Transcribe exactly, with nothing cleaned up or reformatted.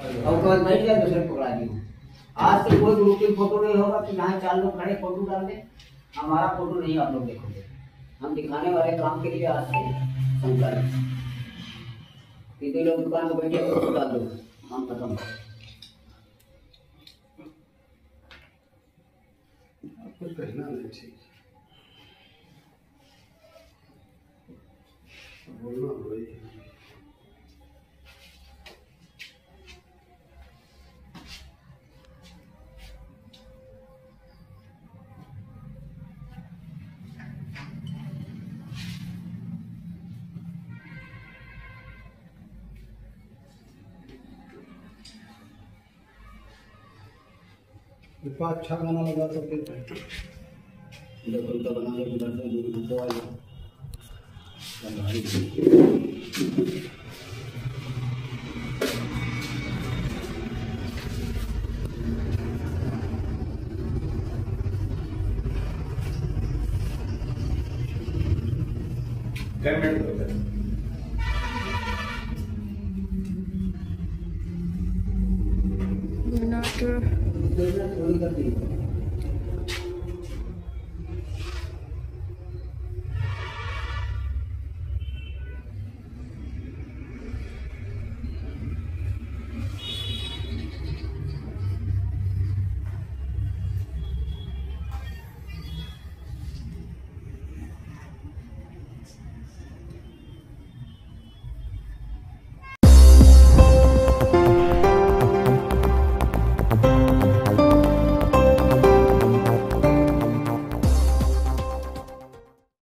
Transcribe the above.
और कल बैठ जाए दूसरे पकड़ा दी। आज से कोई ग्रुप की फोटो नहीं होगा कि यहाँ चार लोग खड़े फोटो डाल दे, हमारा फोटो नहीं आप लोग देखोगे। हम दिखाने वाले काम के लिए आज से संकल्प, कितने लोग दुकान पर बैठे फोटो डाल दो, काम खत्म। कुछ कहना नहीं ठीक, बोलना वही है। अच्छा गाना लगा सकते थे, देखो तो बना लो उधर से दूर तो आइए। क्या मिनट हो गए?